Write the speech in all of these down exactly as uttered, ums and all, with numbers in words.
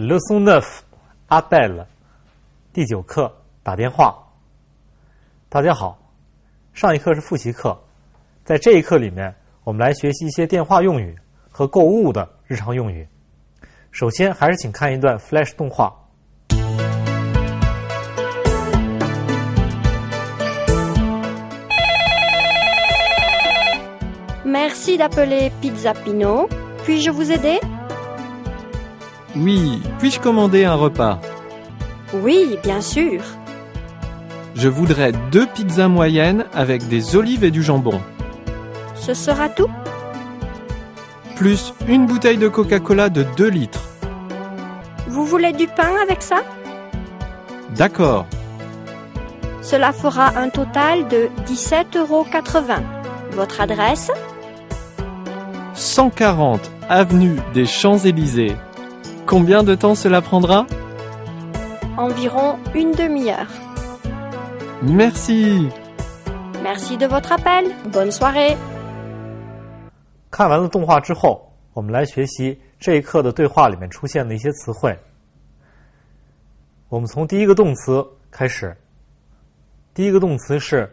Leçon neuf, appel. 第九课，打电话。大家好，上一课是复习课，在这一课里面，我们来学习一些电话用语和购物的日常用语。首先，还是请看一段 Flash 动画。 Merci d'appeler Pizza Pino. Puis-je vous aider? Oui, puis-je commander un repas? Oui, bien sûr. Je voudrais deux pizzas moyennes avec des olives et du jambon. Ce sera tout? Plus une bouteille de Coca-Cola de deux litres. Vous voulez du pain avec ça? D'accord. Cela fera un total de dix-sept euros quatre-vingts. Votre adresse? cent quarante avenue des Champs-Élysées. Combien de temps cela prendra? Environ une demi-heure. Merci. Merci de votre appel. Bonne soirée. 看完了动画之后，我们来学习这一课的对话里面出现的一些词汇。我们从第一个动词开始。第一个动词是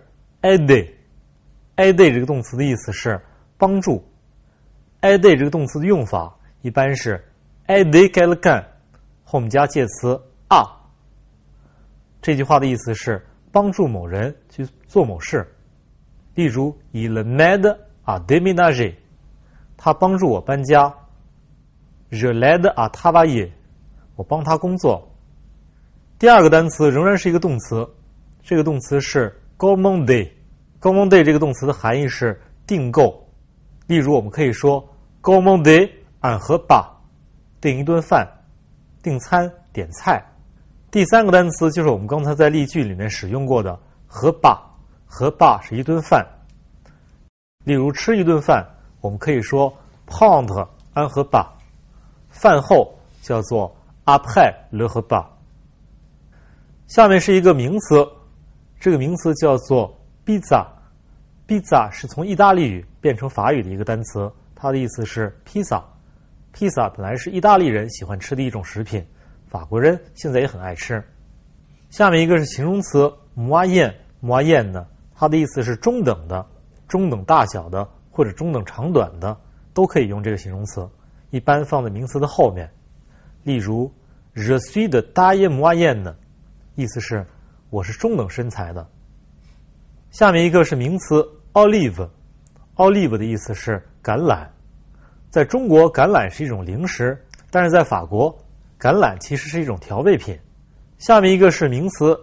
aider。aider 这个动词的意思是帮助。aider 这个动词的用法一般是 aider quelqu'un 后面加介词 à。这句话的意思是帮助某人去做某事。例如 il m'aide à déménager， 他帮助我搬家。je l'aide à travailler， 我帮他工作。第二个单词仍然是一个动词，这个动词是 commander。commander 这个动词的含义是订购。例如我们可以说 commander un repas， 订一顿饭，订餐，点菜。第三个单词就是我们刚才在例句里面使用过的 repas。repas 是一顿饭。例如吃一顿饭，我们可以说 prendre un repas， 饭后叫做 après le repas。下面是一个名词，这个名词叫做 pizza。pizza 是从意大利语变成法语的一个单词，它的意思是披萨。披萨本来是意大利人喜欢吃的一种食品，法国人现在也很爱吃。下面一个是形容词 moyen。moyen 呢，它的意思是中等的、中等大小的或者中等长短的，都可以用这个形容词，一般放在名词的后面。例如 je suis de taille moyenne， 意思是我是中等身材的。下面一个是名词 olive。olive 的意思是橄榄。在中国，橄榄是一种零食，但是在法国，橄榄其实是一种调味品。下面一个是名词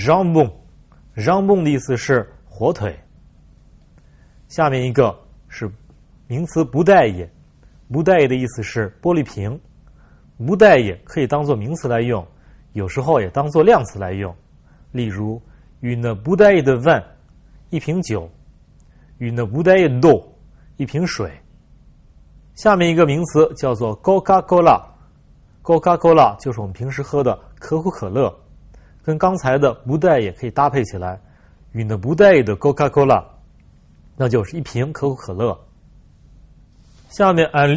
jambon。jambon 的意思是火腿。下面一个是名词 bouteille。bouteille 的意思是玻璃瓶。bouteille 可以当作名词来用，有时候也当作量词来用。例如 une bouteille de vin， 一瓶酒。une bouteille d'eau， 一瓶水。下面一个名词叫做 Coca-Cola。Coca-Cola 就是我们平时喝的可口可乐，跟刚才的 bouteille 也可以搭配起来。une bouteille de Coca-Cola， 那就是一瓶可口可乐。下面 un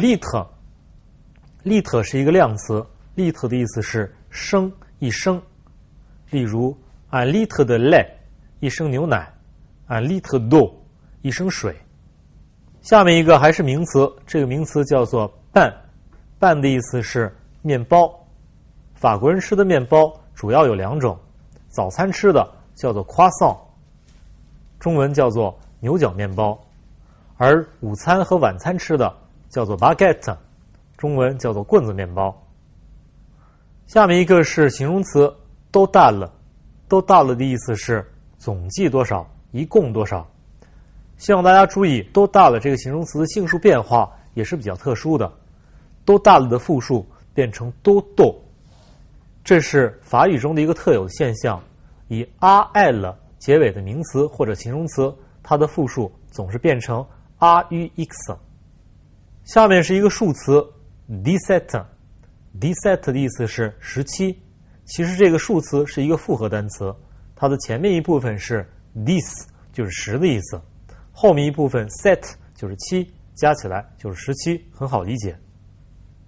litre。litre 是一个量词， litre 的意思是升，一升。例如 un litre de lait， 一升牛奶。un litre d'eau， 一升水。下面一个还是名词，这个名词叫做 pain。pain 的意思是面包。法国人吃的面包主要有两种，早餐吃的叫做 croissant， 中文叫做牛角面包，而午餐和晚餐吃的叫做 baguette， 中文叫做棍子面包。下面一个是形容词 total。total 的意思是总计多少，一共多少。希望大家注意 total 这个形容词的性数变化也是比较特殊的。total 的复数变成 todo， 这是法语中的一个特有的现象，以 al 结尾的名词或者形容词，它的复数总是变成 rux。下面是一个数词 dix-sept。dix-sept 的意思是十七，其实这个数词是一个复合单词，它的前面一部分是 dix， 就是十的意思，后面一部分 set 就是七，加起来就是十七，很好理解。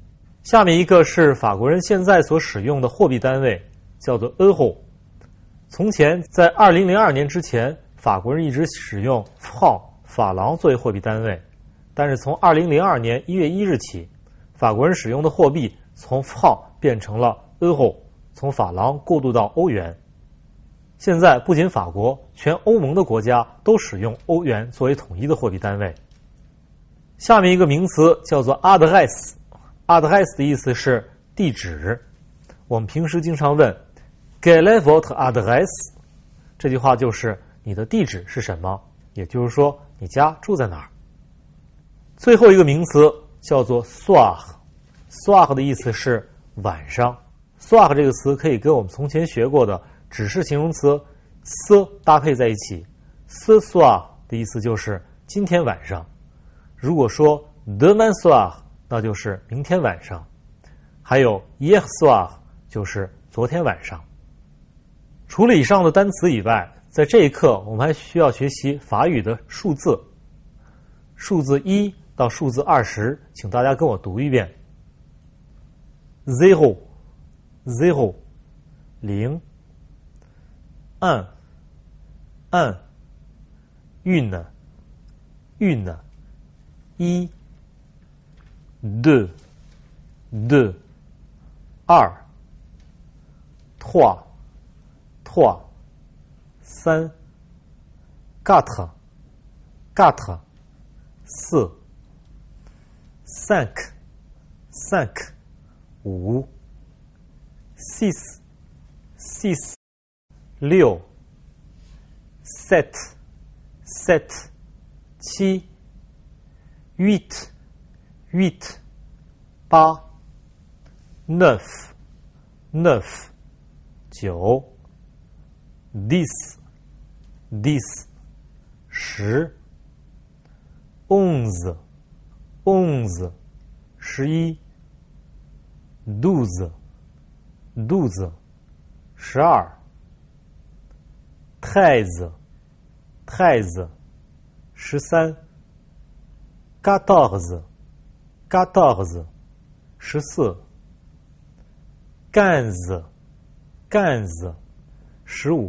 下面一个是法国人现在所使用的货币单位，叫做 euro。从前在二零零二年之前，法国人一直使用 franc 法郎作为货币单位，但是从二零零二年一月一日起，法国人使用的货币从 franc 变成了 euro， 从法郎过渡到欧元。现在不仅法国，全欧盟的国家都使用欧元作为统一的货币单位。下面一个名词叫做 adresse。adresse 的意思是地址。我们平时经常问 Quelle est votre adresse？ 这句话就是你的地址是什么，也就是说你家住在哪儿。最后一个名词叫做 soir。soir 的意思是晚上。soir 这个词可以跟我们从前学过的指示形容词 ce 搭配在一起。ce soir 的意思就是今天晚上。如果说 demain soir，那就是明天晚上，还有 hier soir 就是昨天晚上。除了以上的单词以外，在这一课我们还需要学习法语的数字，数字一到数字二十，请大家跟我读一遍 ：zero zero 零 un un une une 一。deux, deux, 二 trois, trois, 三 quatre, quatre, 四 cinq, cinq, 五 six, six, 六 sept, sept, 七 huit, huit, 八 neuf, neuf, 九 dix, dix, 十 onze, onze, 十一 douze, douze, 十二 treize, treize, 十三 quatorze, quatorze, 十四 quinze, quinze, 十五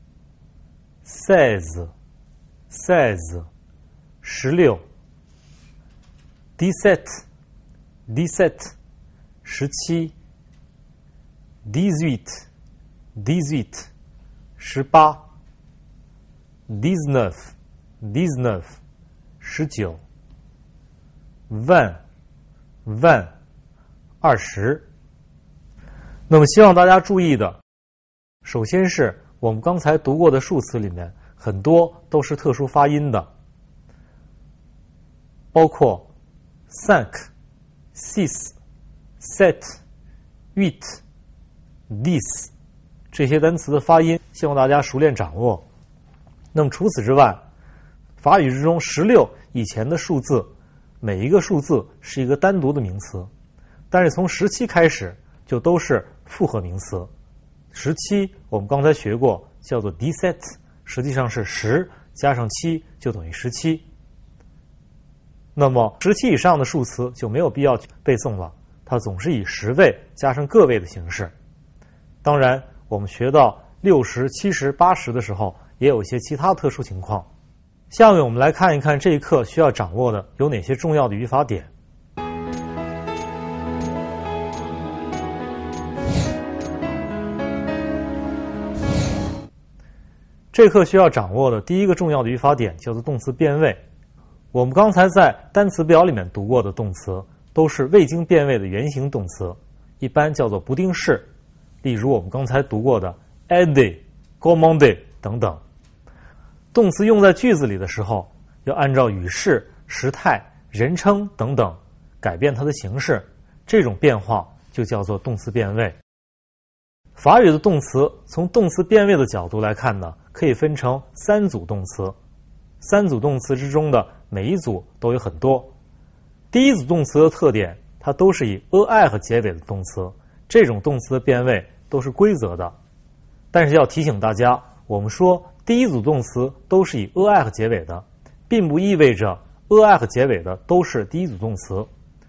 seize, seize, 十六 dix-sept, dix-sept, 十七 dix-huit, dix-huit, 十八 dix-neuf, dix-neuf, 十九 vingt, vingt, 二十。那么希望大家注意的，首先是我们刚才读过的数词里面很多都是特殊发音的，包括 cinq, six, sept, huit, dix 这些单词的发音，希望大家熟练掌握。那么除此之外，法语之中十六以前的数字，每一个数字是一个单独的名词，但是从十七开始就都是复合名词。十七我们刚才学过，叫做 dix-sept， 实际上是十加上七就等于十七。那么十七以上的数词就没有必要背诵了，它总是以十位加上个位的形式。当然我们学到六十、七十、八十的时候也有一些其他特殊情况。下面我们来看一看这一课需要掌握的有哪些重要的语法点。这课需要掌握的第一个重要的语法点叫做动词变位。我们刚才在单词表里面读过的动词都是未经变位的原形动词，一般叫做不定式，例如我们刚才读过的 aider、commander 等等。动词用在句子里的时候，要按照语势、时态、人称等等改变它的形式，这种变化就叫做动词变位。法语的动词从动词变位的角度来看呢，可以分成三组动词。三组动词之中的每一组都有很多。第一组动词的特点，它都是以 er 结尾的动词，这种动词的变位都是规则的。但是要提醒大家，我们说第一组动词都是以 er 结尾的，并不意味着 er 结尾的都是第一组动词。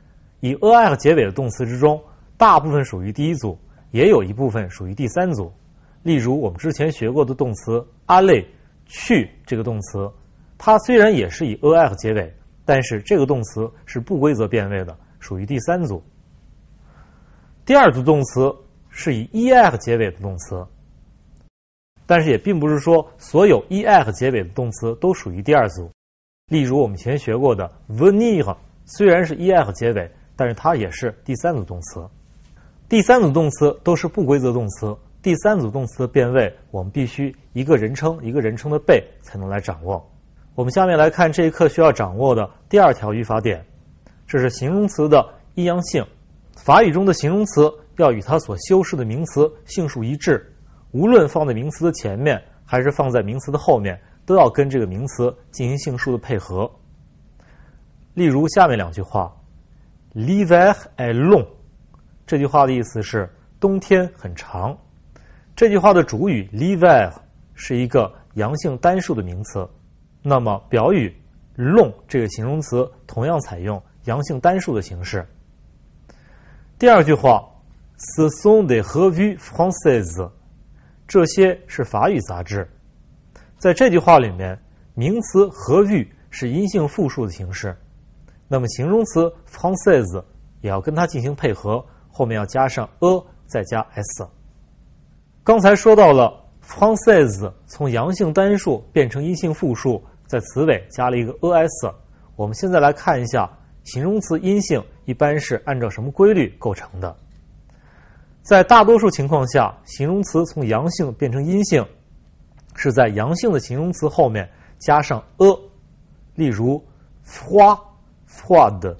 以 er 结尾的动词之中，大部分属于第一组，也有一部分属于第三组。例如我们之前学过的动词 aller 去这个动词，它虽然也是以 er 结尾，但是这个动词是不规则变位的，属于第三组。第二组动词是以 er 结尾的动词，但是也并不是说所有 er 结尾的动词都属于第二组。例如我们以前学过的 venir， 虽然是 er 结尾，但是它也是第三组动词。第三组动词都是不规则动词，第三组动词的变位我们必须一个人称一个人称的背才能来掌握。我们下面来看这一课需要掌握的第二条语法点，这是形容词的阴阳性。法语中的形容词要与它所修饰的名词性数一致，无论放在名词的前面还是放在名词的后面，都要跟这个名词进行性数的配合。例如下面两句话 L'hiver est long， 这句话的意思是冬天很长。这句话的主语 l'hiver 是一个阳性单数的名词，那么表语 long 这个形容词同样采用阳性单数的形式。第二句话 Ce sont des revues françaises， 这些是法语杂志。在这句话里面，名词 revue 是阴性复数的形式，那么形容词 française 也要跟它进行配合，后面要加上 a 再加 s。 刚才说到了 française 从阳性单数变成阴性复数，在词尾加了一个 as。 我们现在来看一下形容词阴性一般是按照什么规律构成的。在大多数情况下，形容词从阳性变成阴性是在阳性的形容词后面加上 a。 例如 froid froide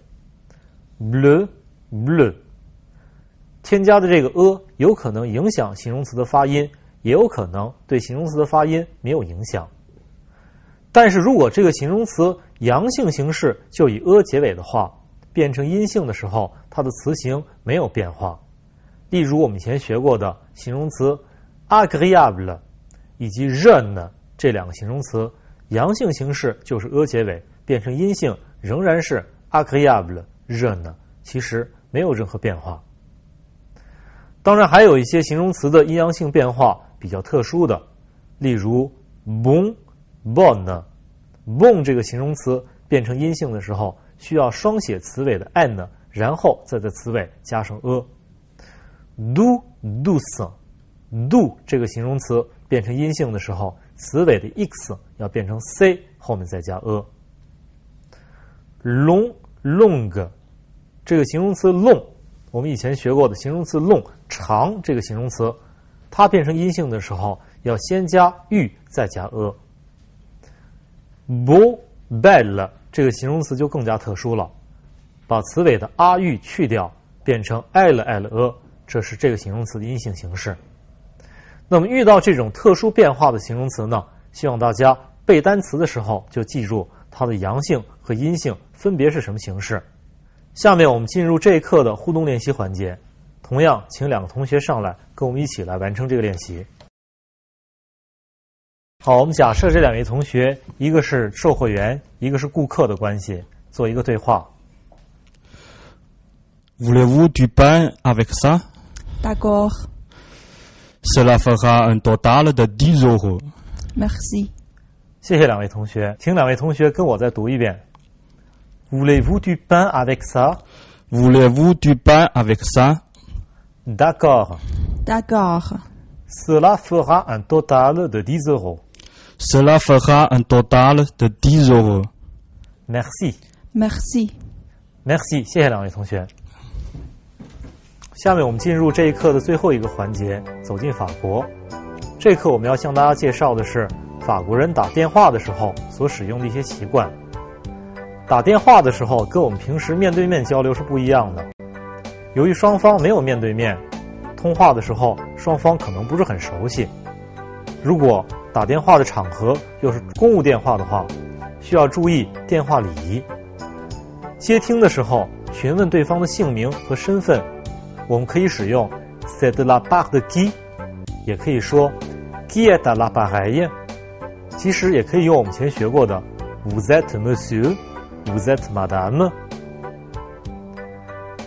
bleu bleu， 添加的这个 a 有可能影响形容词的发音，也有可能对形容词的发音没有影响。但是如果这个形容词阳性形式就以 a 结尾的话，变成阴性的时候，它的词形没有变化。例如我们以前学过的形容词 agréable 以及 jeune 这两个形容词，阳性形式就是 a 结尾，变成阴性仍然是 agréable jeune， 其实没有任何变化。当然还有一些形容词的阴阳性变化比较特殊的，例如 bon bonne bon 这个形容词变成阴性的时候，需要双写词尾的 n， 然后再在词尾加上 a。 doux douce doux 这个形容词变成阴性的时候，词尾的 x 要变成 c， 后面再加 a。 long longue 这个形容词 long， 我们以前学过的形容词 long 长这个形容词，它变成阴性的时候要先加 u 再加 a。 beau belle 这个形容词就更加特殊了，把词尾的 a u 去掉，变成 l l a， 这是这个形容词的阴性形式。那么遇到这种特殊变化的形容词呢，希望大家背单词的时候就记住它的阳性和阴性分别是什么形式。下面我们进入这一课的互动练习环节，同样请两个同学上来跟我们一起来完成这个练习。好，我们假设这两位同学，一个是售货员，一个是顾客的关系，做一个对话。 Voulez-vous du pain avec ça? D'accord. Cela fera un total de dix euros. Merci. 谢谢两位同学，请两位同学跟我再读一遍。Voulez-vous du pain avec ça? Voulez-vous du pain avec ça? D'accord. D'accord. Cela fera un total de dix euros. Cela fera un total de dix euros. Merci. Merci. Merci. 谢谢两位同学。下面我们进入这一课的最后一个环节，走进法国。这一课我们要向大家介绍的是法国人打电话的时候所使用的一些习惯。打电话的时候跟我们平时面对面交流是不一样的，由于双方没有面对面，通话的时候双方可能不是很熟悉。如果打电话的场合又是公务电话的话，需要注意电话礼仪。接听的时候询问对方的姓名和身份，我们可以使用 c'est de la part de qui， 也可以说 qui est à l'appareil， 其实也可以用我们前学过的 vous êtes monsieur， vous êtes madame。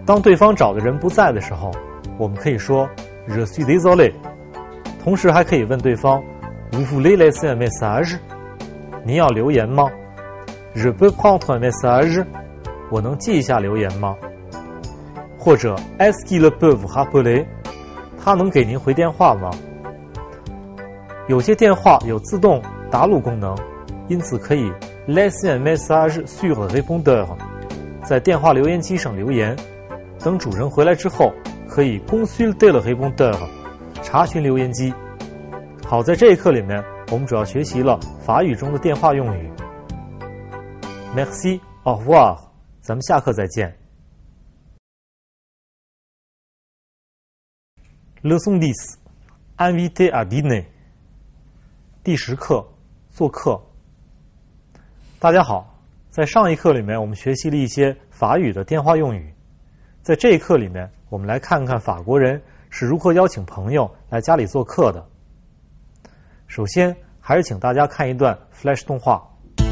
当对方找的人不在的时候，我们可以说 Je suis désolé， 同时还可以问对方 Vous voulez laisser un message？ 您要留言吗？ Je peux prendre un message？ 我能记一下留言吗？或者 Est-ce qu'il peut vous rappeler？ 他能给您回电话吗？有些电话有自动答录功能，因此可以 laisser un message sur le répondeur， 在电话留言机上留言，等主人回来之后，可以 consulter le répondeur， 查询留言机。好，在这一课里面，我们主要学习了法语中的电话用语。Merci， au revoir， 咱们下课再见。Leçon dix， invité à dîner。第十课，做客。大家好，在上一课里面，我们学习了一些法语的电话用语。在这一课里面，我们来看看法国人是如何邀请朋友来家里做客的。首先，还是请大家看一段 Flash 动画。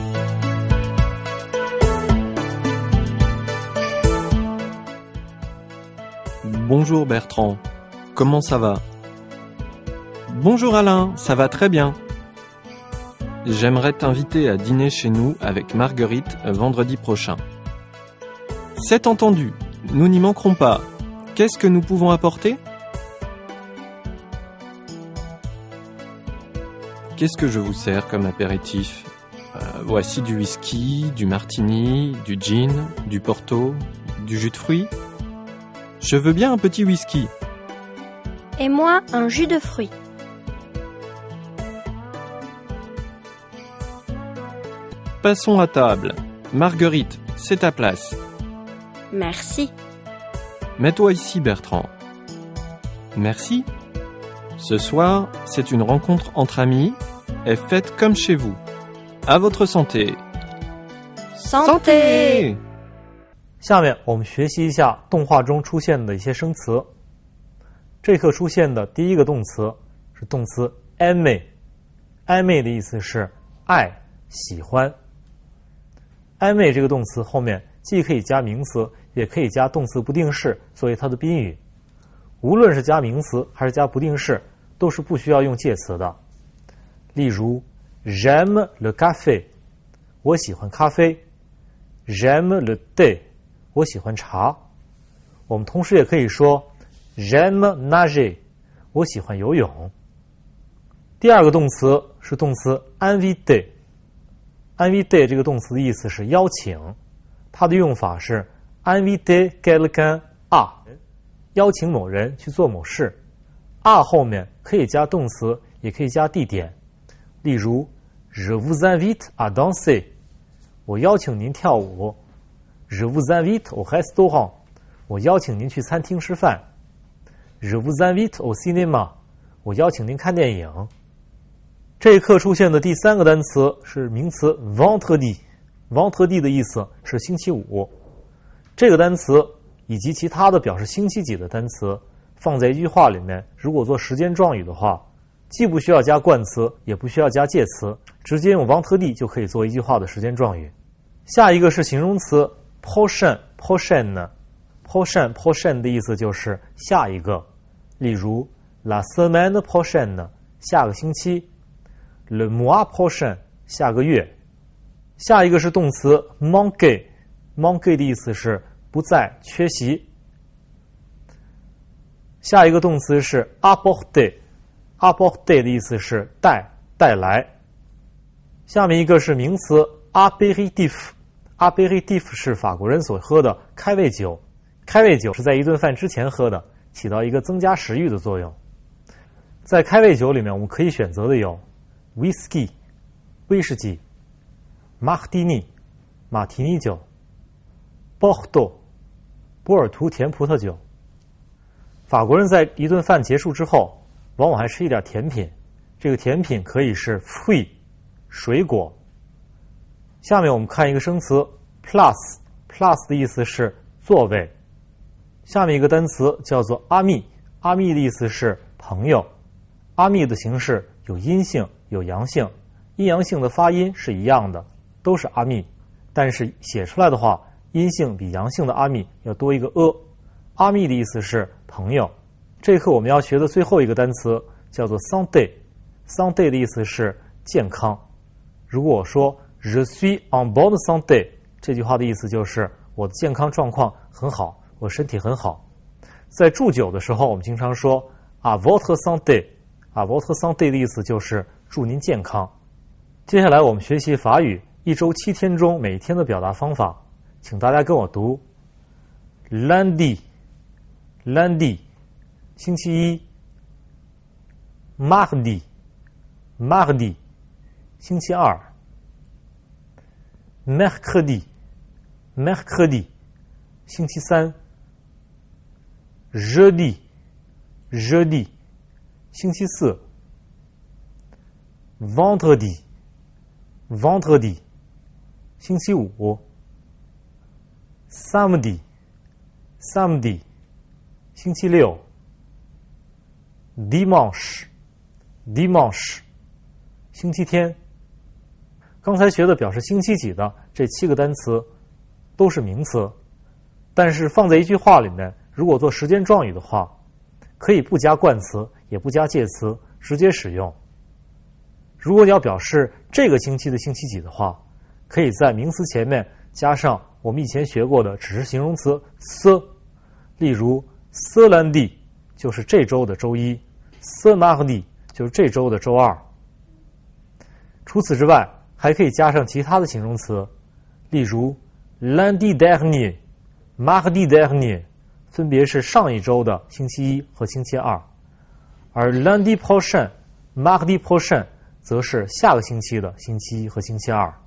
Bonjour Bertrand, comment ça va? Bonjour Alain, ça va très bien. J'aimerais t'inviter à dîner chez nous avec Marguerite vendredi prochain. C'est entendu, nous n'y manquerons pas. Qu'est-ce que nous pouvons apporter? Qu'est-ce que je vous sers comme apéritif? euh, Voici du whisky, du martini, du gin, du porto, du jus de fruits. Je veux bien un petit whisky. Et moi, un jus de fruits. Passons à table. Marguerite, c'est ta place. Merci. Mets-toi ici, Bertrand. Merci. Ce soir, c'est une rencontre entre amis et faite comme chez vous. À votre santé. Santé! 下面我们学习一下动画中出现的一些生词。这课出现的第一个动词是动词 aimer。aimer 的意思是爱、喜欢。aimer 这个动词后面既可以加名词，也可以加动词不定式作为它的宾语。无论是加名词还是加不定式，都是不需要用介词的。例如 J'aime le café， 我喜欢咖啡。J'aime le thé， 我喜欢茶。我们同时也可以说 J'aime nager， 我喜欢游泳。第二个动词是动词 inviter。inviter 这个动词的意思是邀请，它的用法是 inviter quelqu'un à， 邀请某人去做某事。à 后面可以加动词，也可以加地点。例如 Je vous invite à danser， 我邀请您跳舞。Je vous invite au restaurant， 我邀请您去餐厅吃饭。Je vous invite au cinéma， 我邀请您看电影。这一课出现的第三个单词是名词 vendredi。vendredi 的意思是星期五。这个单词以及其他的表示星期几的单词放在一句话里面，如果做时间状语的话，既不需要加冠词，也不需要加介词，直接用 vendredi 就可以做一句话的时间状语。下一个是形容词 prochain。prochain prochain prochain 的意思就是下一个。例如 la semaine prochaine， 下个星期。Le mois prochain， 下个月。下一个是动词 manquer。manquer 的意思是不在、缺席。下一个动词是 apporter。apporter 的意思是带、带来。下面一个是名词 apéritif。apéritif 是法国人所喝的开胃酒。开胃酒是在一顿饭之前喝的，起到一个增加食欲的作用。在开胃酒里面，我们可以选择的有Whisky， 威士忌。Martini， 马提尼酒。Bordeaux， 波尔图甜葡萄酒。法国人在一顿饭结束之后，往往还吃一点甜品。这个甜品可以是 fruit， 水果。下面我们看一个生词 place。place 的意思是座位。下面一个单词叫做阿密。阿密的意思是朋友。阿密的形式有阴性有阳性，阴阳性的发音是一样的，都是阿密，但是写出来的话，阴性比阳性的阿密要多一个 a， 阿密的意思是朋友。这一课我们要学的最后一个单词叫做 santé。santé 的意思是健康。如果我说 je suis en bonne santé， 这句话的意思就是我的健康状况很好，我身体很好。在祝酒的时候，我们经常说 à votre santé。à votre santé 的意思就是祝您健康。接下来我们学习法语一周七天中每天的表达方法，请大家跟我读 lundi lundi 星期一 mardi mardi 星期二 mercredi mercredi 星期三 jeudi jeudi 星期四 vendredi vendredi 星期五 samedi samedi 星期六 dimanche dimanche 星期天。刚才学的表示星期几的这七个单词都是名词，但是放在一句话里面，如果做时间状语的话，可以不加冠词也不加介词，直接使用。如果你要表示这个星期的星期几的话，可以在名词前面加上我们以前学过的只是形容词 ce， 例如 ce lundi 就是这周的周一， ce mardi 就是这周的周二。除此之外，还可以加上其他的形容词，例如 lundi dernier mardi dernier 分别是上一周的星期一和星期二，而 lundi prochain mardi prochain 则是下个星期的星期一和星期二。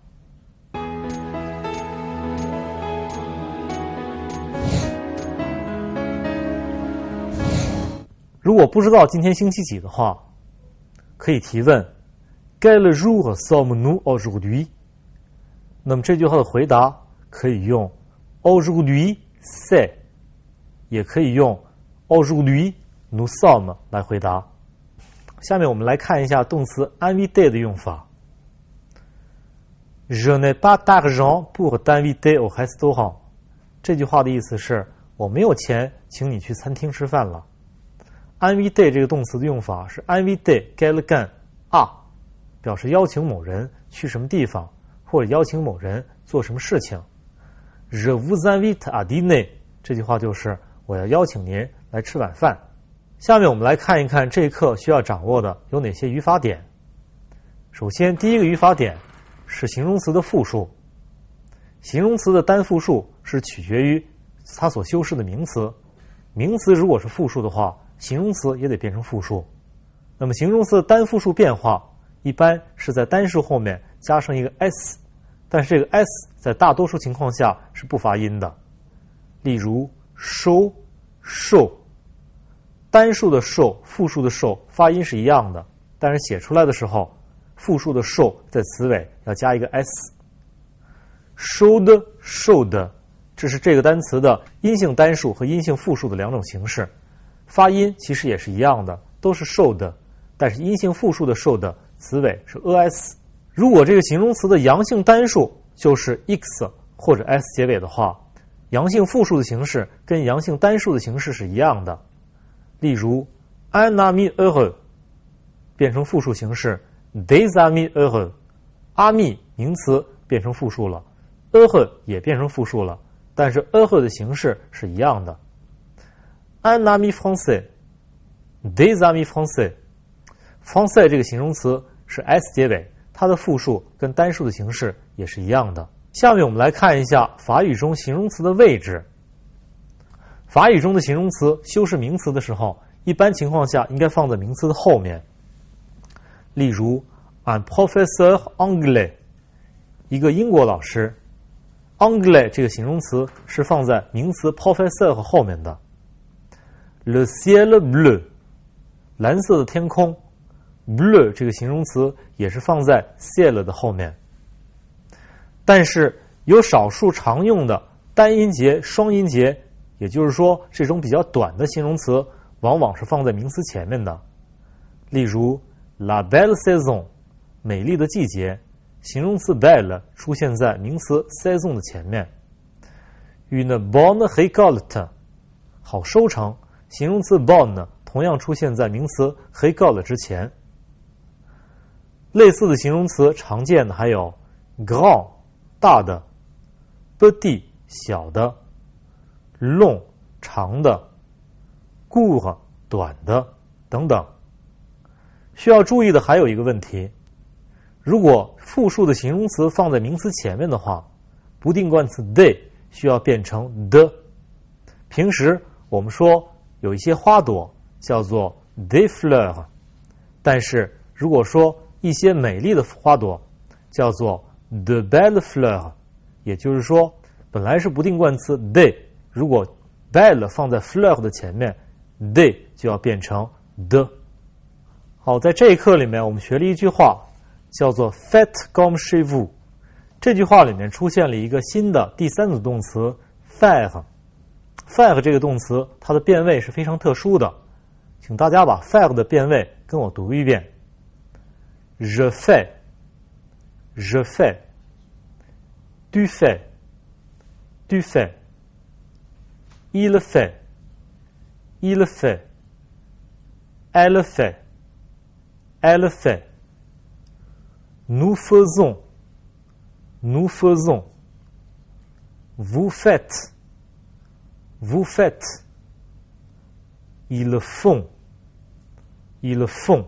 如果不知道今天星期几的话，可以提问 Quel jour sommes-nous aujourd'hui？ 那么这句话的回答可以用 aujourd'hui c'est， 也可以用 aujourd'hui nous sommes 来回答。下面我们来看一下动词 inviter 的用法。Je n'ai pas d'argent pour t'inviter au restaurant。这句话的意思是我没有钱请你去餐厅吃饭了。inviter 这个动词的用法是 inviter quelqu'un à， 表示邀请某人去什么地方，或者邀请某人做什么事情。Je vous invite à dîner， 这句话就是我要邀请您来吃晚饭。下面我们来看一看这一课需要掌握的有哪些语法点。首先，第一个语法点是形容词的复数。形容词的单复数是取决于它所修饰的名词，名词如果是复数的话，形容词也得变成复数。那么形容词的单复数变化一般是在单数后面加上一个 s， 但是这个 s 在大多数情况下是不发音的。例如 show show， 单数的 show 复数的 show 发音是一样的，但是写出来的时候复数的 show 在词尾要加一个 s。 showed showed， 这是这个单词的阴性单数和阴性复数的两种形式，发音其实也是一样的，都是 showed， 但是阴性复数的 showed 词尾是 es。 如果这个形容词的阳性单数就是 x 或者 s 结尾的话，阳性复数的形式跟阳性单数的形式是一样的。例如 un ami heureux 变成复数形式 des amis heureux， ami 名词变成复数了， heureux 也变成复数了，但是 heureux 的形式是一样的。un ami français des amis français， français 这个形容词是 s 结尾，它的复数跟单数的形式也是一样的。下面我们来看一下法语中形容词的位置。法语中的形容词修饰名词的时候，一般情况下应该放在名词的后面。例如 un professeur anglais， 一个英国老师。 anglais 这个形容词是放在名词 professeur 后面的。 le ciel bleu， 蓝色的天空。 bleu 这个形容词也是放在 ciel 的后面。但是有少数常用的单音节、双音节，也就是说这种比较短的形容词往往是放在名词前面的。例如 la belle saison， 美丽的季节，形容词 belle 出现在名词 saison 的前面。une bonne récolte， 好收成，形容词 bon 呢同样出现在名词 récolte 之前。类似的形容词常见的还有 grand 大的， petit 小的， long 长的， court 短的等等。需要注意的还有一个问题，如果复数的形容词放在名词前面的话，不定冠词 des 需要变成 de。 平时我们说有一些花朵叫做 des fleurs， 但是如果说一些美丽的花朵叫做 de belles fleurs， 也就是说本来是不定冠词 des， 如果 belle 放在 fleur 的前面， des 就要变成 de。 好，在这一课里面我们学了一句话叫做 faites comme chez vous， 这句话里面出现了一个新的第三组动词 faire。 faire 这个动词它的变位是非常特殊的，请大家把 faire 的变位跟我读一遍。Je fais, je fais, tu fais, tu fais, il fait, il fait, elle fait, elle fait, nous faisons, nous faisons, vous faites, vous faites, ils font, ils font,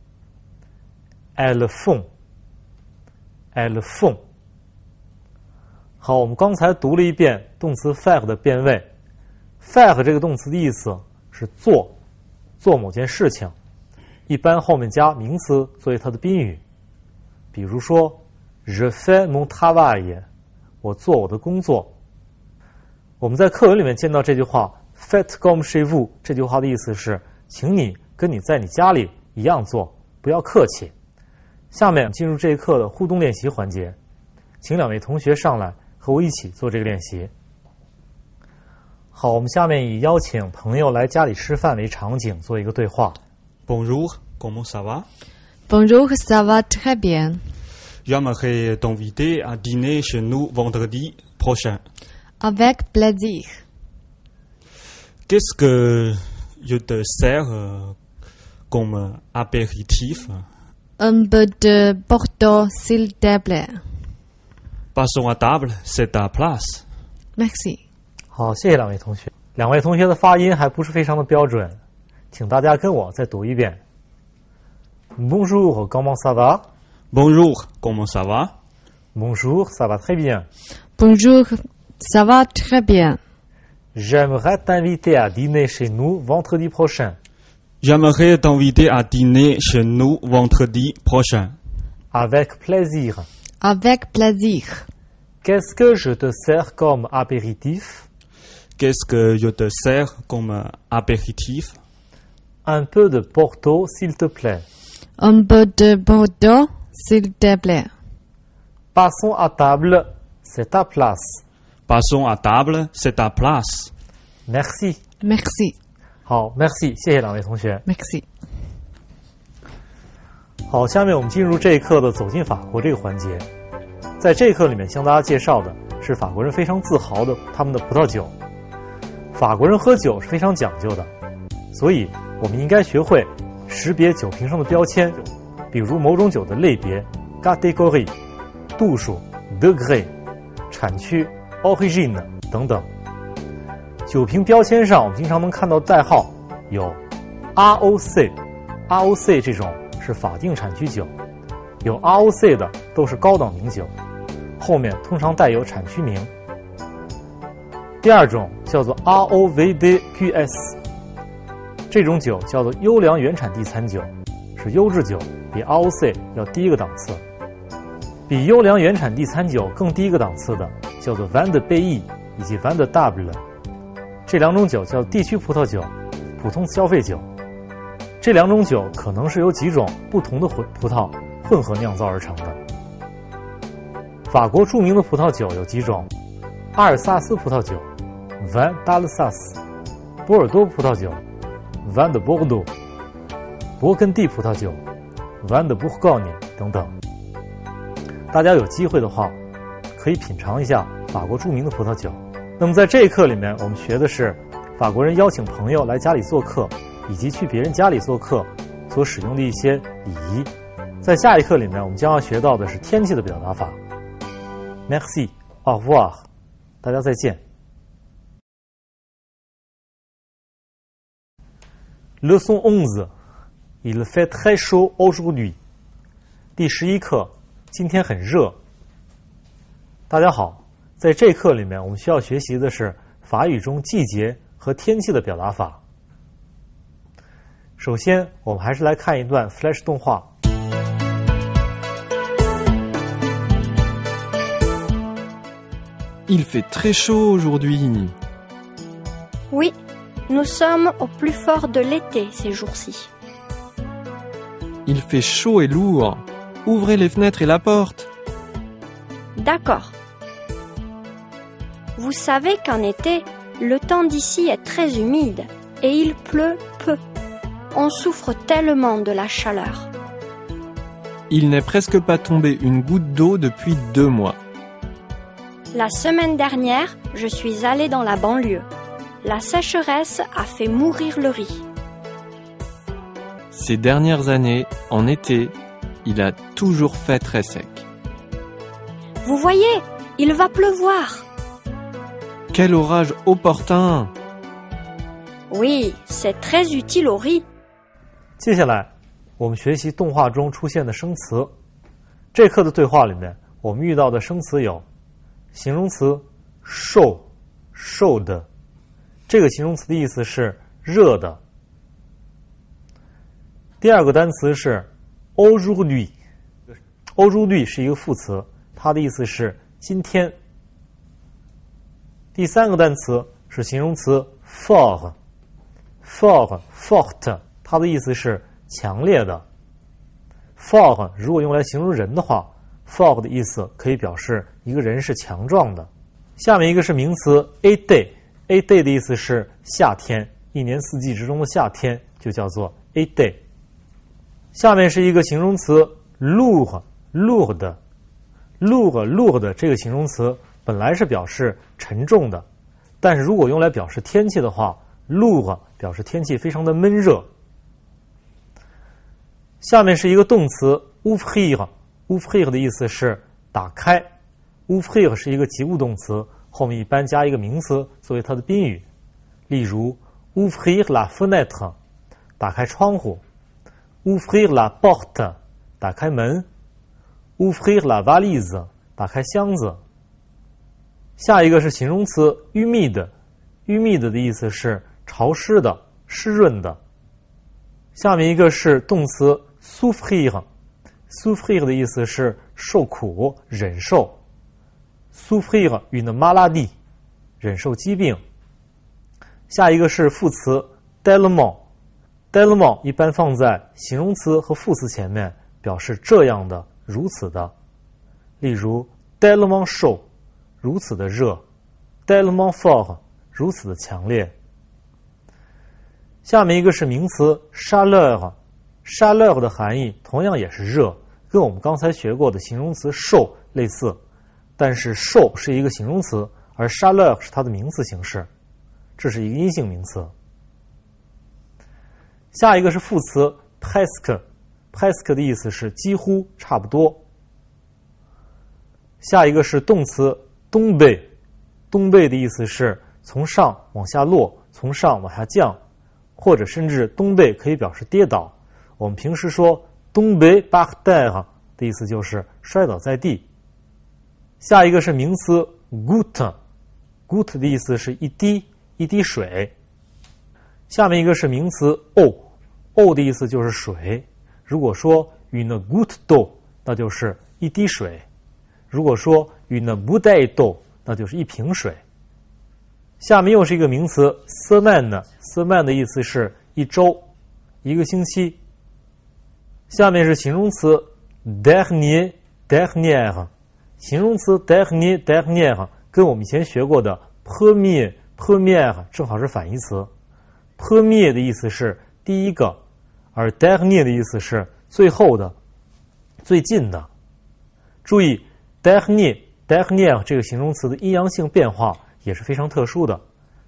elles font, elles font。 好，我们刚才读了一遍动词 faire 的变位。 faire 这个动词的意思是做，做某件事情，一般后面加名词作为它的宾语。比如说 Je fais mon travail， 我做我的工作。我们在课文里面见到这句话 Faites comme chez vous， 这句话的意思是请你跟你在你家里一样做，不要客气。下面进入这一课的互动练习环节，请两位同学上来和我一起做这个练习。好，我们下面以邀请朋友来家里吃饭为场景做一个对话。 Bonjour, comment ça va? Bonjour, ça va très bien. J'aimerais t'inviter à dîner chez nous vendredi prochain. Avec plaisir. Qu'est-ce que je te sers euh, comme apéritif? Un peu de Bordeaux, s'il te plaît. Passons à table, c'est ta place. Merci. 好，谢谢两位同学。两位同学的发音还不是非常的标准，请大家跟我再读一遍。Bonjour, comment ça va? Bonjour, comment ça va? Bonjour, ça va très bien. Bonjour, ça va très bien. J'aimerais t'inviter à dîner chez nous vendredi prochain. J'aimerais t'inviter à dîner chez nous vendredi prochain. Avec plaisir. Avec plaisir. Qu'est-ce que je te sers comme apéritif? Qu'est-ce que je te sers comme apéritif? Un peu de Porto, s'il te plaît. Un peu de Bordeaux, s'il te plaît. Passons à table, c'est ta place. Passons à table, c'est ta place. Merci. Merci. 好 ，Merci， 谢谢两位同学。 Merci. 好，下面我们进入这一课的走进法国这个环节。在这一课里面向大家介绍的是法国人非常自豪的他们的葡萄酒。法国人喝酒是非常讲究的，所以我们应该学会识别酒瓶上的标签，比如某种酒的类别 catégorie、度数 degré、产区 origine 等等。酒瓶标签上我们经常能看到代号有 R O C，R O C 这种是法定产区酒，有 R O C 的都是高档名酒，后面通常带有产区名。第二种叫做 R O V D Q S， 这种酒叫做优良原产地餐酒，是优质酒，比 R O C 要低一个档次。比优良原产地餐酒更低一个档次的叫做 Vin de Pays 以及 Vin de Table， 这两种酒叫地区葡萄酒、普通消费酒。这两种酒可能是由几种不同的葡萄混合酿造而成的。法国著名的葡萄酒有几种：阿尔萨斯葡萄酒 Vin d'Alsace， 波尔多葡萄酒 Vin de Bordeaux， 勃艮第葡萄酒 Vin de Bourgogne 等等。大家有机会的话可以品尝一下法国著名的葡萄酒。那么在这一课里面我们学的是法国人邀请朋友来家里做客，以及去别人家里做客所使用的一些礼仪。在下一课里面，我们将要学到的是天气的表达法。Merci, au revoir， 大家再见。Leçon onze, il fait très chaud aujourd'hui。第十一课，今天很热。大家好，在这课里面，我们需要学习的是法语中季节和天气的表达法。首先，我们还是来看一段 Flash 动画。 Il fait très chaud aujourd'hui. Oui, nous sommes au plus fort de l'été ces jours-ci. Il fait chaud et lourd. Ouvrez les fenêtres et la porte. D'accord. Vous savez qu'en été, le temps d'ici est très humide et il pleut peu. On souffre tellement de la chaleur. Il n'est presque pas tombé une goutte d'eau depuis deux mois. La semaine dernière, je suis allée dans la banlieue. La sécheresse a fait mourir le riz. Ces dernières années, en été, il a toujours fait très sec. Vous voyez, il va pleuvoir. Quel orage opportun! Oui, c'est très utile au riz. 接下来，我们学习动画中出现的生词。这课的对话里面，我们遇到的生词有形容词 chaud chaud 的，这个形容词的意思是热的。第二个单词是 aujourd'hui aujourd'hui 是一个副词，它的意思是今天。第三个单词是形容词 fort fort fort， 它的意思是强烈的。fort 如果用来形容人的话，fort 的意思可以表示一个人是强壮的。下面一个是名词 été été 的意思是夏天，一年四季之中的夏天就叫做 été。下面是一个形容词 lourd lourd lourd lourd 这个形容词本来是表示沉重的，但是如果用来表示天气的话， lourd 表示天气非常的闷热。下面是一个动词 ouvrir ouvrir 的意思是打开。 ouvrir 是一个及物动词，后面一般加一个名词作为它的宾语。例如 ouvrir la fenêtre 打开窗户， ouvrir la porte 打开门， ouvrir la valise 打开箱子。下一个是形容词 humide humide 的意思是潮湿的、湿润的。下面一个是动词 souffrir souffrir 的意思是受苦、忍受。souffrir une maladie 忍受疾病。下一个是副词 tellement tellement 一般放在形容词和副词前面，表示这样的、如此的。例如 tellement chaud 如此的热， tellement fort 如此的强烈。下面一个是名词 chaleur chaleur 的含义同样也是热，跟我们刚才学过的形容词 chaud 类似，但是 chaud 是一个形容词，而 chaleur 是它的名词形式，这是一个阴性名词。下一个是副词 presque presque 的意思是几乎、差不多。下一个是动词 tomber tomber 的意思是从上往下落，从上往下降，或者甚至tomber可以表示跌倒。我们平时说 tomber par terre 的意思就是摔倒在地。下一个是名词 goutte goutte 的意思是一滴、一滴水。下面一个是名词 eau eau 的意思就是水。如果说 une goutte d'eau 那就是一滴水，如果说 une bouteille d'eau 那就是一瓶水。下面又是一个名词 semaine semaine 的意思是一周、一个星期。下面是形容词 dernier dernière 形容词 dernier dernière 跟我们以前学过的 premier première 正好是反义词。premier 的意思是第一个，而 dernier 的意思是最后的、最近的。注意 dernier dernière 这个形容词的阴阳性变化也是非常特殊的。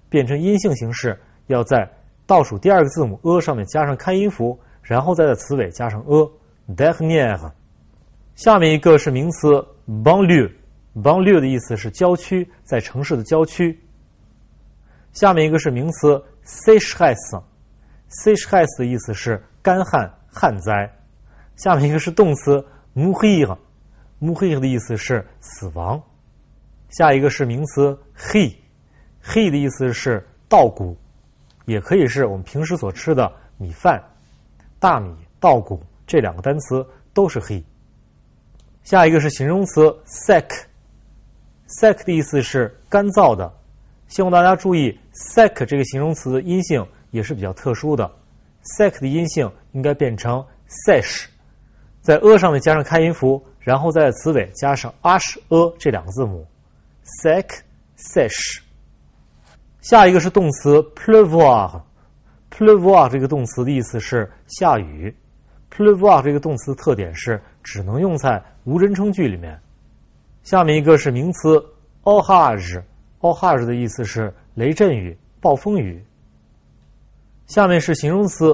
变成阴性形式，要在倒数第二个字母 a 上面加上开音符，然后再在词尾加上 a。dernière。下面一个是名词 banlieue，banlieue 的意思是郊区，在城市的郊区。下面一个是名词 sécheresse，sécheresse 的意思是干旱、旱灾。下面一个是动词 mourir，mourir 的意思是死亡。下一个是名词 riz，riz 的意思是稻谷，也可以是我们平时所吃的米饭、大米、稻谷，这两个单词都是 riz。下一个是形容词 sec，sec 的意思是干燥的。希望大家注意 sec 这个形容词的阴性也是比较特殊的， sec 的阴性应该变成 sèche， 在 a 上面加上开音符，然后在词尾加上 h a 这两个字母 sec sèche。 下一个是动词 pleuvoir，pleuvoir 这个动词的意思是下雨。pleuvoir 这个动词特点是只能用在无人称句里面。下面一个是名词 orage，orage 的意思是雷阵雨、暴风雨。下面是形容词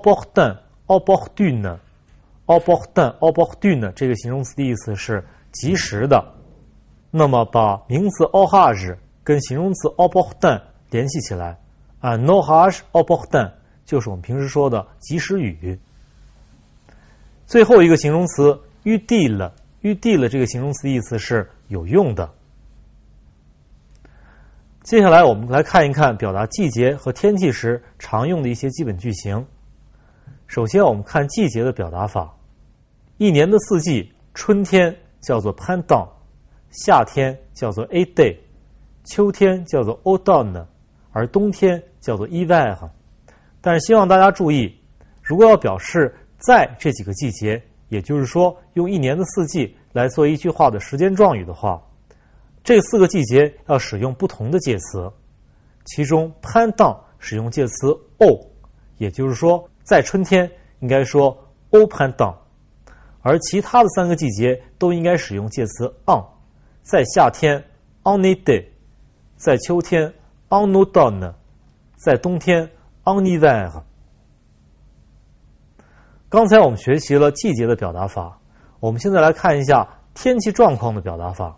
opportun，opportune，opportun，opportune 这个形容词的意思是及时的。那么把名词 orage 跟形容词 opportun 联系起来， un orage opportun 就是我们平时说的及时雨。最后一个形容词 utile，utile 这个形容词的意思是有用的。接下来我们来看一看表达季节和天气时常用的一些基本句型。首先我们看季节的表达法。一年的四季，春天叫做 printemps， 夏天叫做 été， 秋天叫做 automne， 而冬天叫做 hiver。 但是希望大家注意，如果要表示在这几个季节，也就是说用一年的四季来做一句话的时间状语的话，这四个季节要使用不同的介词。其中 printemps 使用介词 au， 也就是说在春天应该说 au printemps， 而其他的三个季节都应该使用介词 en， 在夏天 en été， 在秋天 en automne， 在冬天 en hiver。刚才我们学习了季节的表达法，我们现在来看一下天气状况的表达法。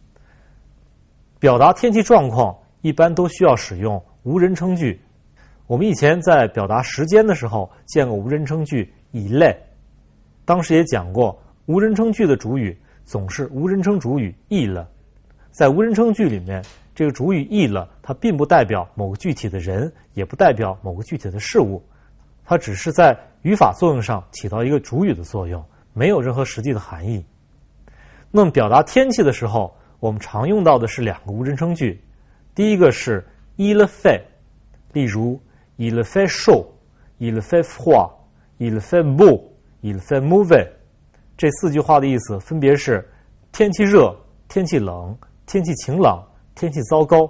表达天气状况一般都需要使用无人称句。我们以前在表达时间的时候见过无人称句 il est， 当时也讲过无人称句的主语总是无人称主语 il。 在无人称句里面，这个主语 il 它并不代表某个具体的人，也不代表某个具体的事物，它只是在语法作用上起到一个主语的作用，没有任何实际的含义。那么表达天气的时候，我们常用到的是两个无人称句。第一个是 il fait， 例如 il fait chaud， il fait froid， il fait beau， il fait mauvais。 这四句话的意思分别是天气热、天气冷、天气晴朗、天气糟糕。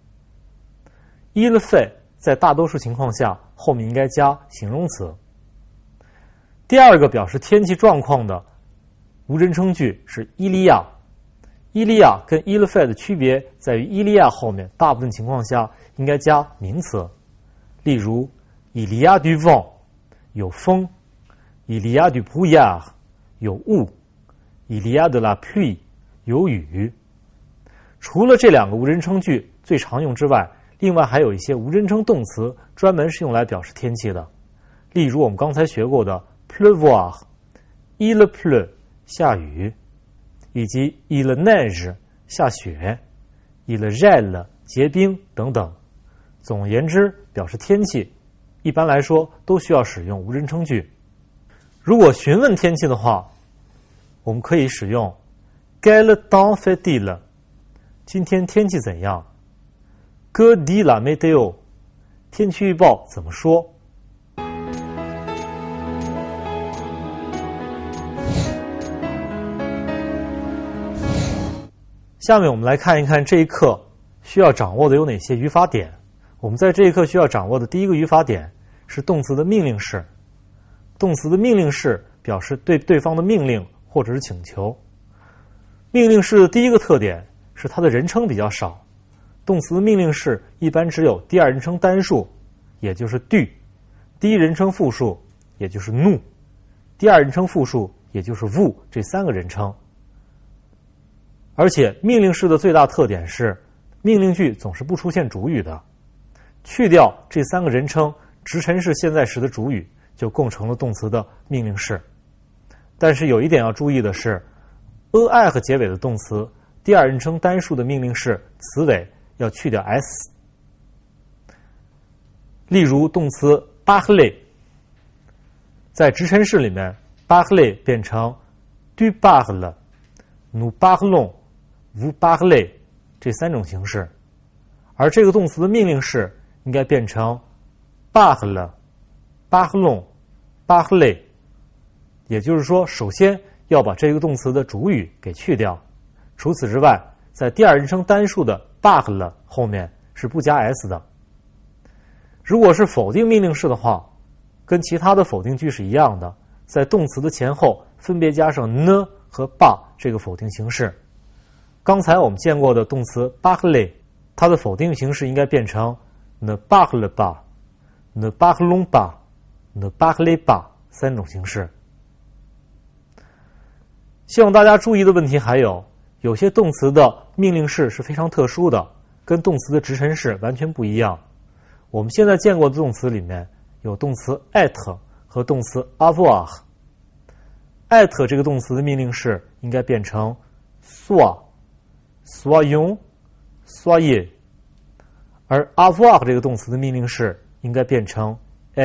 il fait 在大多数情况下后面应该加形容词。第二个表示天气状况的无人称句是 il y a， il y a 跟 il fait 的区别在于 il y a 后面大部分情况下应该加名词，例如 il y a du vent， 有风， il y a du brouillard， 有雾， il y a de la pluie， 有雨。除了这两个无人称句最常用之外，另外还有一些无人称动词专门是用来表示天气的，例如我们刚才学过的 pleuvoir， il pleut 下雨，以及 il neige 下雪， il gèle 结冰等等。总而言之，表示天气一般来说都需要使用无人称句。如果询问天气的话，我们可以使用 quel temps fait-il， 今天天气怎样， que dit la météo， 天气预报怎么说。下面我们来看一看这一课需要掌握的有哪些语法点。我们在这一课需要掌握的第一个语法点是动词的命令式。动词的命令式表示对对方的命令或者是请求。命令式的第一个特点是它的人称比较少， 动词的命令式一般只有第二人称单数，也就是 do， 第一人称复数，也就是 nous， 第二人称复数，也就是 vous 这三个人称。而且命令式的最大特点是，命令句总是不出现主语的，去掉这三个人称，直陈式现在时的主语就构成了动词的命令式。但是有一点要注意的是 ，a i 和结尾的动词第二人称单数的命令式词尾要去掉 s。例如动词 parler， 在直陈式里面 parler 变成 tu parles、nous parlons、vous parlez 这三种形式，而这个动词的命令式应该变成 parle、parlons、parler。也就是说，首先要把这个动词的主语给去掉。除此之外，在第二人称单数的 parle 后面是不加 s 的。如果是否定命令式的话，跟其他的否定句是一样的，在动词的前后分别加上 ne 和 pas 这个否定形式。刚才我们见过的动词 parler， 它的否定形式应该变成 ne parle pas、ne parlons pas、ne parlez pas 三种形式。希望大家注意的问题还有，有些动词的命令式是非常特殊的，跟动词的直陈式完全不一样。我们现在见过的动词里面有动词 être 和动词 avoir。être 这个动词的命令式应该变成 soit、soyons、soyez， 而 avoir 这个动词的命令式应该变成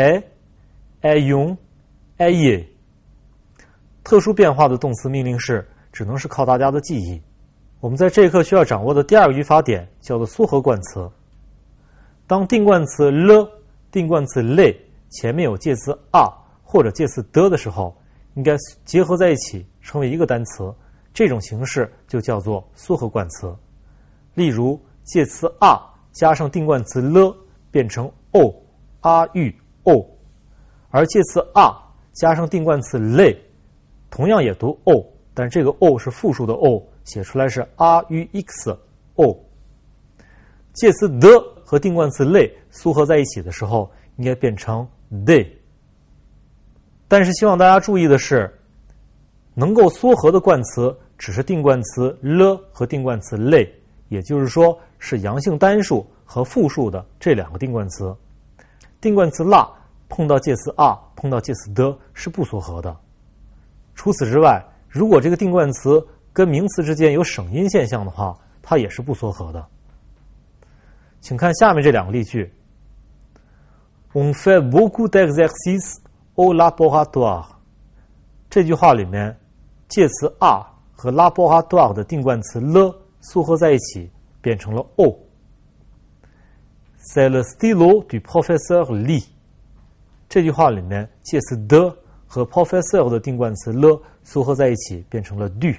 est、ayons、ayez。特殊变化的动词命令式只能是靠大家的记忆。我们在这一课需要掌握的第二个语法点叫做缩合冠词。当定冠词 le、定冠词 les 前面有介词 a 或者介词 de 的时候，应该结合在一起成为一个单词，这种形式就叫做缩合冠词。例如介词 a 加上定冠词 le 变成 o、a、u、o， 而介词 a 加上定冠词 les同样也读 o， 但这个 o 是复数的 o， 写出来是 r u x o。介词 de 和定冠词 les 缩合在一起的时候，应该变成 they。但是希望大家注意的是，能够缩合的冠词只是定冠词 le 和定冠词 les， 也就是说是阳性单数和复数的这两个定冠词。定冠词 la 碰到介词 a 碰到介词 de 是不缩合的。除此之外，如果这个定冠词跟名词之间有省音现象的话，它也是不缩合的。请看下面这两个例句 On fait beaucoup d'exercices au laboratoire。 这句话里面介词 a 和 laboratoire 的定冠词 le 缩合在一起变成了 o。 C'est le stylo du professeur Li。 这句话里面介词 de和 professeur 的定冠词 le 缩合在一起变成了 du。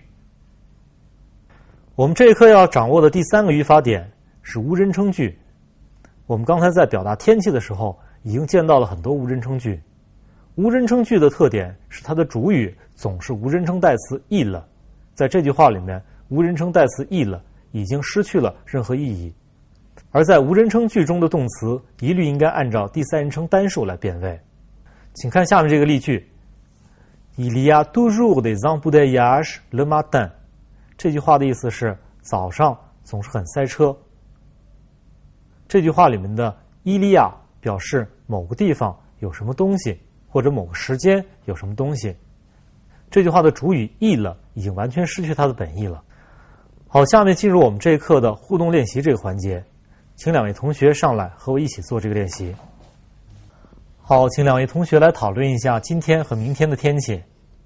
我们这一课要掌握的第三个语法点是无人称句。我们刚才在表达天气的时候已经见到了很多无人称句。无人称句的特点是它的主语总是无人称代词 il， 在这句话里面无人称代词 il 已经失去了任何意义，而在无人称句中的动词一律应该按照第三人称单数来变位。请看下面这个例句 Il y a toujours des embouteillages le matin。 这句话的意思是早上总是很塞车。这句话里面的 il y a 表示某个地方有什么东西，或者某个时间有什么东西。这句话的主语 il 已经完全失去它的本意了。好，下面进入我们这一课的互动练习这个环节，请两位同学上来和我一起做这个练习。好，请两位同学来讨论一下今天和明天的天气。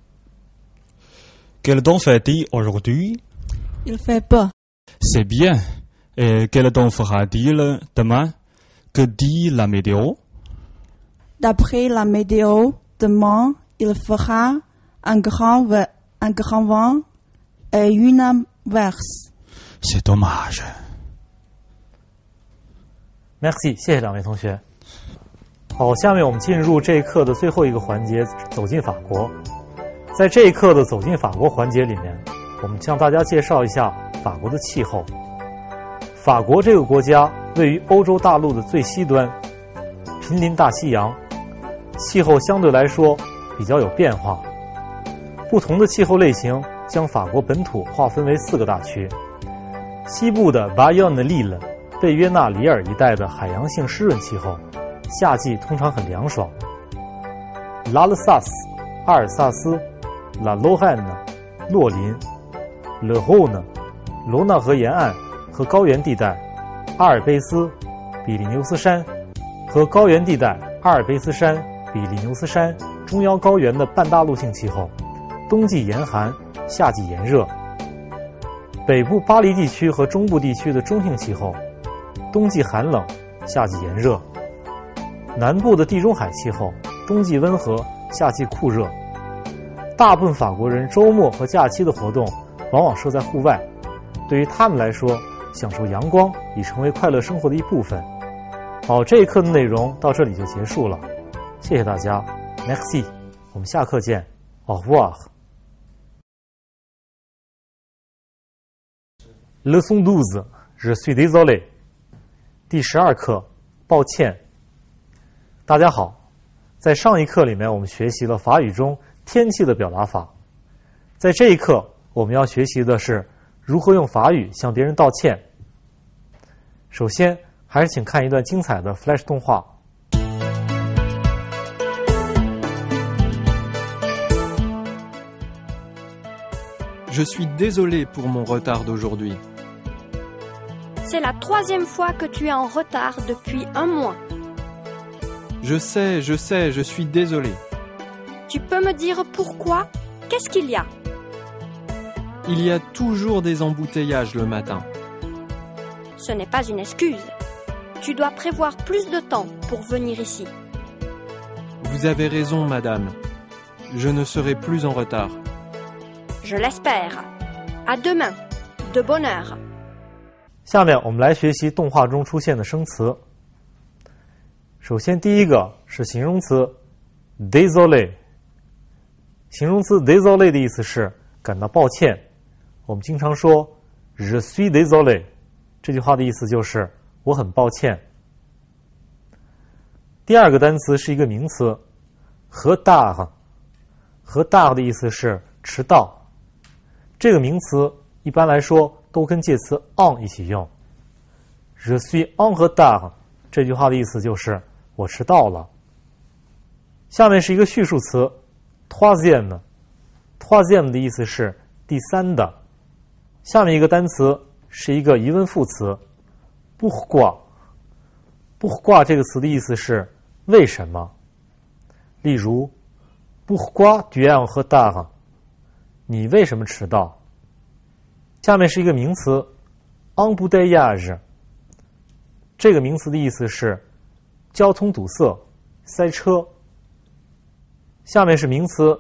Quel temps fait-il aujourd'hui? Il fait beau. C'est bien. Et quel temps fera-t-il demain? Que dit la météo? D'après la météo, demain, il fera un grand, ve- un grand vent et une averse. C'est dommage. Merci， 谢谢两位同学。好，下面我们进入这一课的最后一个环节，走进法国。在这一课的走进法国环节里面，我们向大家介绍一下法国的气候。 法国这个国家位于欧洲大陆的最西端，濒临大西洋，气候相对来说比较有变化。不同的气候类型将法国本土划分为四个大区。西部的巴约纳利勒贝约纳里尔一带的海洋性湿润气候，夏季通常很凉爽。拉勒萨斯、阿尔萨斯、拉罗汉呢、洛林、勒后呢、罗纳河沿岸和高原地带、阿尔卑斯、比利牛斯山和高原地带阿尔卑斯山、比利牛斯山中央高原的半大陆性气候，冬季严寒，夏季炎热。北部巴黎地区和中部地区的中性气候，冬季寒冷，夏季炎热。南部的地中海气候，冬季温和，夏季酷热。大部分法国人周末和假期的活动往往设在户外，对于他们来说，享受阳光已成为快乐生活的一部分。好，这一课的内容到这里就结束了，谢谢大家 ，Merci， 我们下课见 ，Au revoir。Leçon douze, je suis désolé。第十二课，抱歉。大家好，在上一课里面我们学习了法语中天气的表达法，在这一课我们要学习的是如何用法语向别人道歉。首先，还是请看一段精彩的 Flash 动画。 Je suis désolé pour mon retard d'aujourd'hui. C'est la troisième fois que tu es en retard depuis un mois. Je sais, je sais, je suis désolé. Tu peux me dire pourquoi? Qu'est-ce qu'il y a? Il y a toujours des embouteillages le matin. Ce n'est pas une excuse. Tu dois prévoir plus de temps pour venir ici. Vous avez raison, madame. Je ne serai plus en retard. Je l'espère. À demain. De bonne heure. 下面我们来学习动画中出现的生词。首先，第一个是形容词 désolé。形容词 désolé 的意思是感到抱歉。我们经常说 je suis désolé， 这句话的意思就是我很抱歉。第二个单词是一个名词 retard。retard 的意思是迟到。这个名词一般来说都跟介词 en 一起用。Je suis en retard， 这句话的意思就是我迟到了。下面是一个叙述词 troisième。troisième 的意思是第三的。下面一个单词是一个疑问副词 pourquoi。pourquoi 这个词的意思是为什么。例如 pourquoi tu es en retard？ 你为什么迟到？下面是一个名词 embouteillage。这个名词的意思是交通堵塞、塞车。下面是名词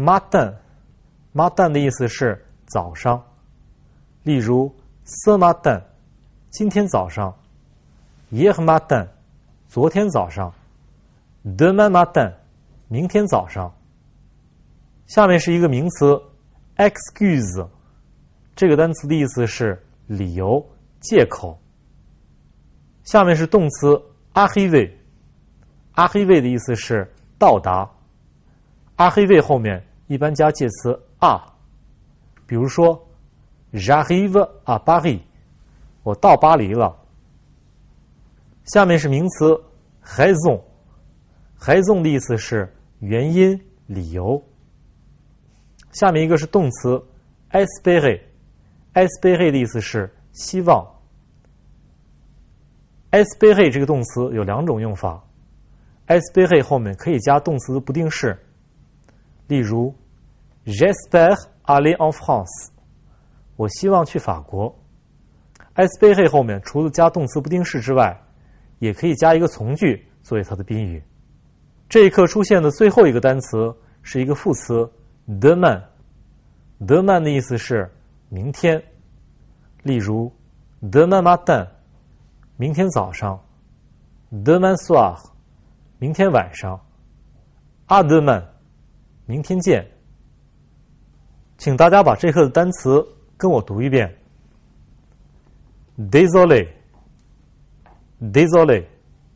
matin。matin 的意思是早上。例如 ce matin， 今天早上。hier matin， 昨天早上。demain matin， 明天早上。下面是一个名词 excuse， 这个单词的意思是理由、借口。下面是动词 arriver。arriver 的意思是到达。arriver 后面一般加介词 à， 比如说 j'arrive à Paris， 我到巴黎了。下面是名词 raison。raison 的意思是原因、理由。下面一个是动词 espérer。espérer 的意思是希望。espérer 这个动词有两种用法。espérer 后面可以加动词的不定式，例如 j'espère aller en France， 我希望去法国。espérer 后面除了加动词不定式之外，也可以加一个从句作为它的宾语。这一课出现的最后一个单词是一个副词 demain。demain 的意思是明天。例如 demain matin， 明天早上。demain soir， 明天晚上。à demain， 明天见。请大家把这课的单词跟我读一遍。 désolé, désolé,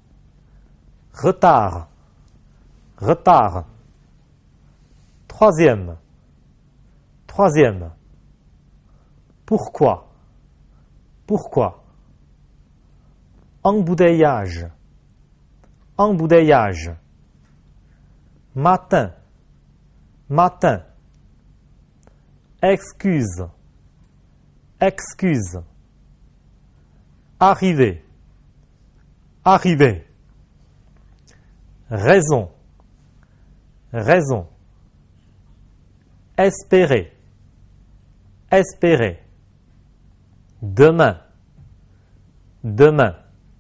retard, retard, troisième, troisième, pourquoi, pourquoi, embouteillage, embouteillage, matin, matin, excuse, excuse, arriver, arriver, raison, raison, espérer, espérer, demain, demain。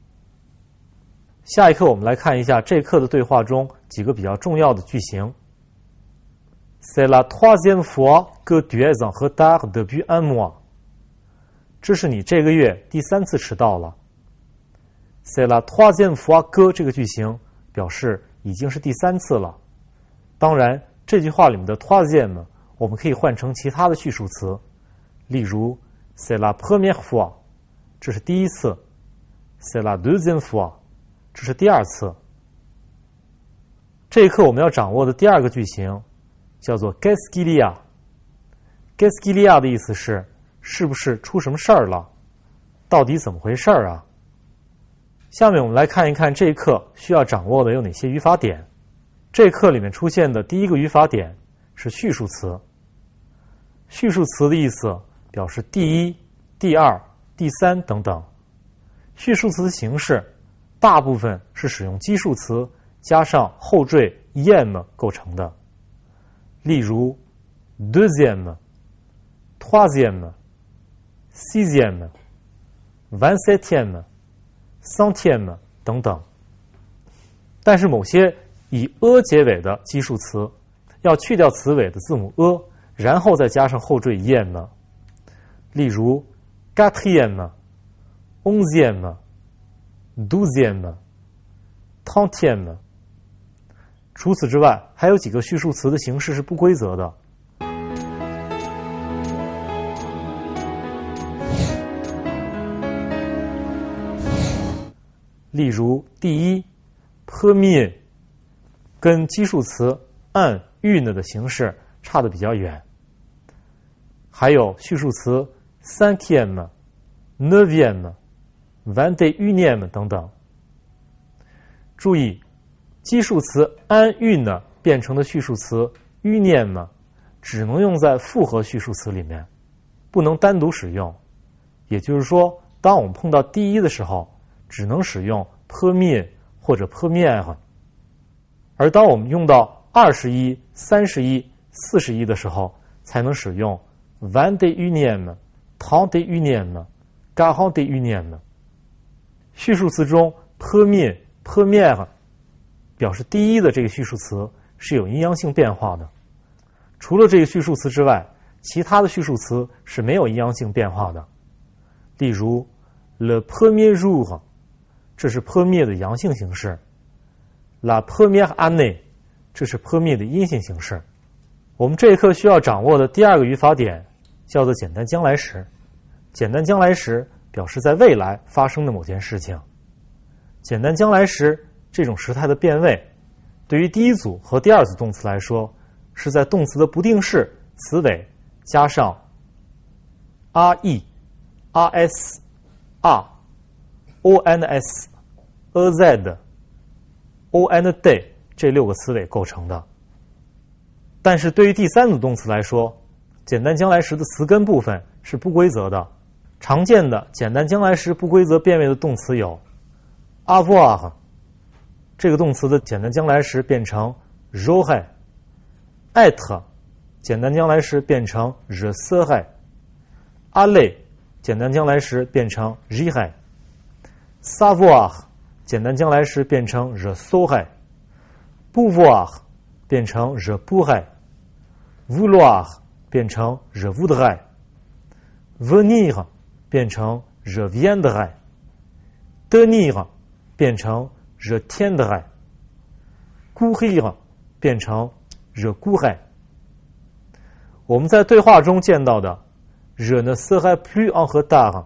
下一课我们来看一下这课的对话中几个比较重要的句型。C'est la troisième fois que tu es en retard depuis un mois。这是你这个月第三次迟到了。C'est la troisième fois que 这个句型表示已经是第三次了。当然，这句话里面的 troisième 我们可以换成其他的序数词，例如 C'est la première fois， 这是第一次。C'est la deuxième fois， 这是第二次。这一课我们要掌握的第二个句型叫做 Qu'est-ce qu'il y a？Qu'est-ce qu'il y a 的意思是是不是出什么事儿了？到底怎么回事儿啊？下面我们来看一看这一课需要掌握的有哪些语法点。这一课里面出现的第一个语法点是序数词。序数词的意思表示第一、第二、第三等等。序数词的形式大部分是使用基数词加上后缀 em 构成的。例如 deuxième, troisième, sixième, vingt-septième, centième 等等。但是某些以 e 结尾的基数词要去掉词尾的字母 e， 然后再加上后缀 em。例如 quatrième, onzième, douzième, trentième。除此之外，还有几个序数词的形式是不规则的。例如，第一 premier 跟基数词 un une 的形式差得比较远。还有序数词 cinquième, neuvième, vingt-et-unième 等等。注意，基数词 un une 变成的序数词 unième 只能用在复合序数词里面，不能单独使用。也就是说，当我们碰到第一的时候，只能使用 premier 或者 première， 而当我们用到二十一、三十一、四十一的时候，才能使用 vingt-et-unième, trente-et-unième, quarante-et-unième。序数词中 premier, première 表示第一的这个序数词是有阴阳性变化的。除了这个序数词之外，其他的序数词是没有阴阳性变化的。例如 le premier jour， 这是 premier 的阳性形式。La première année， 这是 premier 的阴性形式。我们这一课需要掌握的第二个语法点叫做简单将来时。简单将来时表示在未来发生的某件事情。简单将来时这种时态的变位，对于第一组和第二组动词来说，是在动词的不定式词尾加上 re、rs、a、ons、az、ond 这六个词尾构成的。但是对于第三组动词来说，简单将来时的词根部分是不规则的。常见的简单将来时不规则变位的动词有 avoir， 这个动词的简单将来时变成 j'aurais， être 简单将来时变成 je serais， aller 简单将来时变成 j'irais， savoir 简单将来时变成 je saurais， pouvoir 变成 je pourrais， vouloir 变成 je voudrais， venir 变成 je viendrai， tenir 变成 je tiendrai， courir 变成 je courais。 我们在对话中见到的 je ne serai plus en retard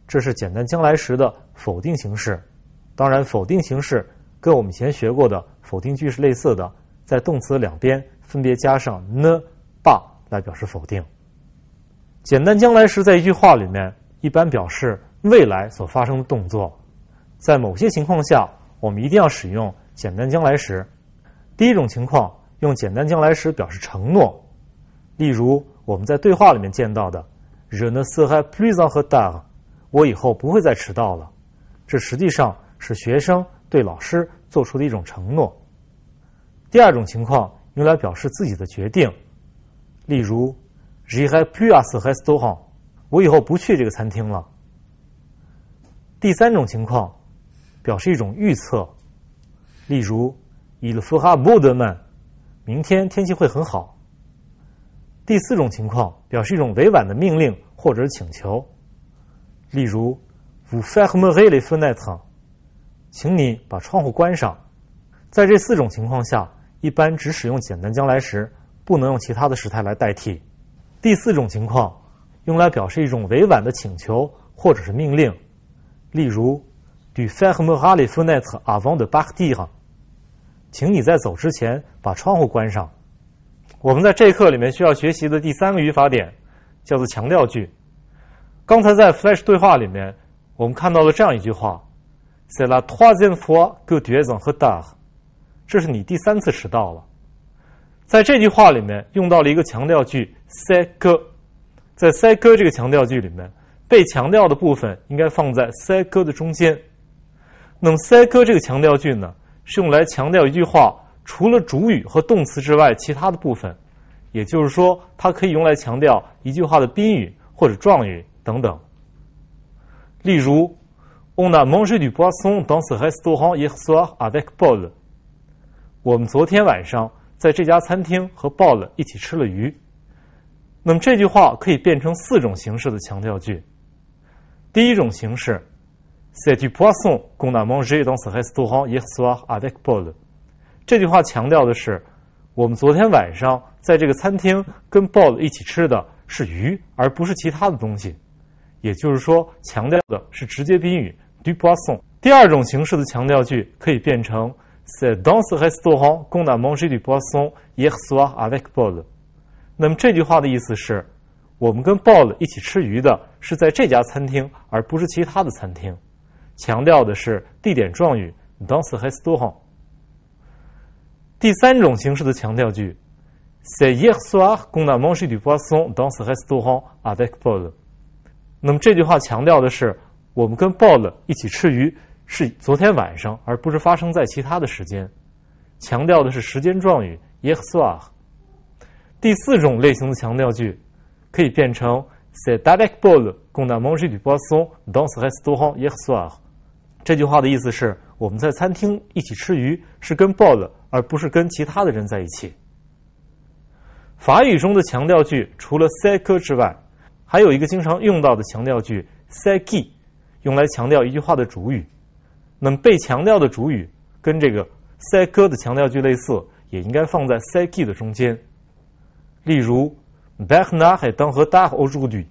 这是简单将来时的否定形式。当然，否定形式跟我们以前学过的否定句是类似的，在动词两边分别加上 ne pas 来表示否定。简单将来时在一句话里面一般表示未来所发生的动作，在某些情况下我们一定要使用简单将来时。第一种情况，用简单将来时表示承诺，例如我们在对话里面见到的 Je ne serai plus en retard， 我以后不会再迟到了，这实际上是学生对老师做出的一种承诺。第二种情况用来表示自己的决定，例如 J'irai plus à ce restaurant， 我以后不去这个餐厅了。第三种情况表示一种预测，例如 Il fera beau demain， 明天天气会很好。第四种情况表示一种委婉的命令或者请求，例如 Vous fermerez les fenêtres， 请你把窗户关上。在这四种情况下，一般只使用简单将来时，不能用其他的时态来代替。第四种情况用来表示一种委婉的请求或者是命令，例如 Tu fermeras les fenêtres avant de partir， 请你在走之前把窗户关上。我们在这一课里面需要学习的第三个语法点叫做强调句。刚才在 Flash 对话里面我们看到了这样一句话 C'est la troisième fois que tu es en retard， 这是你第三次迟到了。在这句话里面用到了一个强调句 c'est que， 在 c'est que 这个强调句里面，被强调的部分应该放在 c'est que 的中间。那么 c'est que 这个强调句呢，是用来强调一句话除了主语和动词之外其他的部分，也就是说它可以用来强调一句话的宾语或者状语等等。例如 On a mangé du poisson dans ce restaurant hier soir avec Paul， 我们昨天晚上在这家餐厅和 Paul 一起吃了鱼。那么这句话可以变成四种形式的强调句。第一种形式 C'est du poisson qu'on a mangé dans ce restaurant hier soir avec Paul， 这句话强调的是我们昨天晚上在这个餐厅跟 Paul 一起吃的是鱼，而不是其他的东西，也就是说强调的是直接宾语 du poisson。 第二种形式的强调句可以变成 C'est dans ce restaurant qu'on a mangé du poisson hier soir avec Paul， 那么这句话的意思是我们跟 Paul 一起吃鱼的是在这家餐厅而不是其他的餐厅，强调的是地点状语 dans ce restaurant。 第三种形式的强调句 C'est hier soir qu'on a mangé du poisson dans ce restaurant avec Paul， 那么这句话强调的是我们跟 Paul 一起吃鱼是昨天晚上而不是发生在其他的时间，强调的是时间状语 hier soir。 第四种类型的强调句可以变成 C'est avec Paul qu'on a mangé du poisson dans ce restaurant hier soir， 这句话的意思是我们在餐厅一起吃鱼是跟 Paul 而不是跟其他的人在一起。法语中的强调句除了 c'est que 之外，还有一个经常用到的强调句 c'est qui， 用来强调一句话的主语。那么被强调的主语跟这个 c'est que 的强调句类似，也应该放在 c'est qui 的中间。例如 Bernard est en retard aujourd'hui，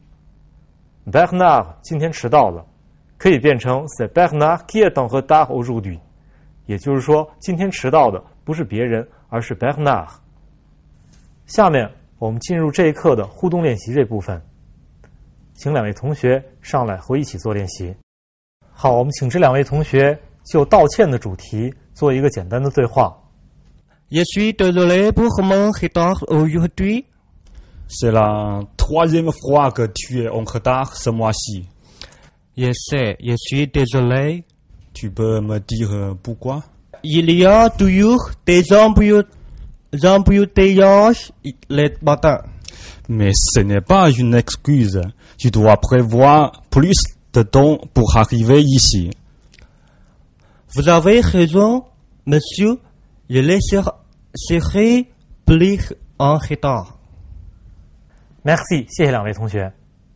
Bernard 今天迟到了，可以变成 C'est Bernard qui est en retard aujourd'hui， 也就是说今天迟到的不是别人，而是 Bernard。 下面我们进入这一课的互动练习这部分，请两位同学上来和我一起做练习。好，我们请这两位同学就道歉的主题做一个简单的对话。 Je suis désolé pour mon retard aujourd'hui. C'est la troisième fois que tu es en retard ce mois-ci. Je sais, je suis désolé. Tu peux me dire pourquoi? Il y a toujours des embouteil- embouteillages le matin. Mais ce n'est pas une excuse. Tu dois prévoir plus de temps pour arriver ici. Vous avez raison, monsieur. Je laisserai serai plus en retard. Merci， 谢谢两位同学。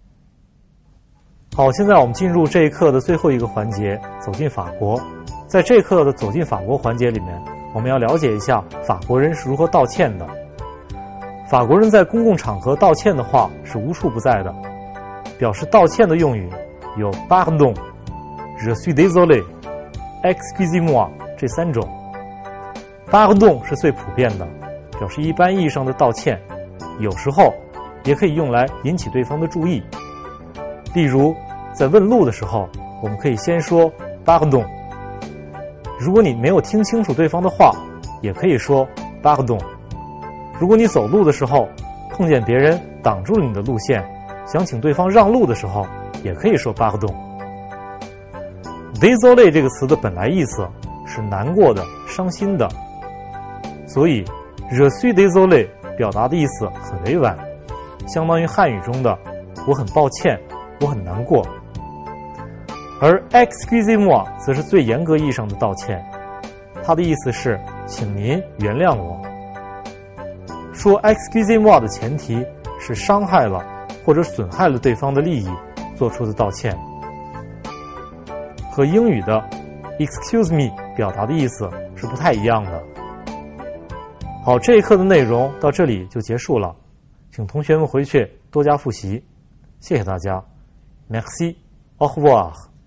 好，现在我们进入这一课的最后一个环节，走进法国。在这一课的走进法国环节里面，我们要了解一下法国人是如何道歉的。法国人在公共场合道歉的话是无处不在的，表示道歉的用语有 pardon、je suis désolé、excusez-moi 这三种。pardon 是最普遍的，表示一般意义上的道歉，有时候也可以用来引起对方的注意。例如，在问路的时候，我们可以先说 pardon。如果你没有听清楚对方的话，也可以说 pardon。如果你走路的时候碰见别人挡住了你的路线，想请对方让路的时候，也可以说 pardon。désolé 这个词的本来意思是难过的、伤心的，所以 je suis désolé 表达的意思很委婉，相当于汉语中的我很抱歉，我很难过。而 excusez-moi 则是最严格意义上的道歉，它的意思是请您原谅我。说 excusez-moi 的前提是伤害了或者损害了对方的利益做出的道歉，和英语的 excuse me 表达的意思是不太一样的。好，这一课的内容到这里就结束了，请同学们回去多加复习，谢谢大家。Merci, au revoir。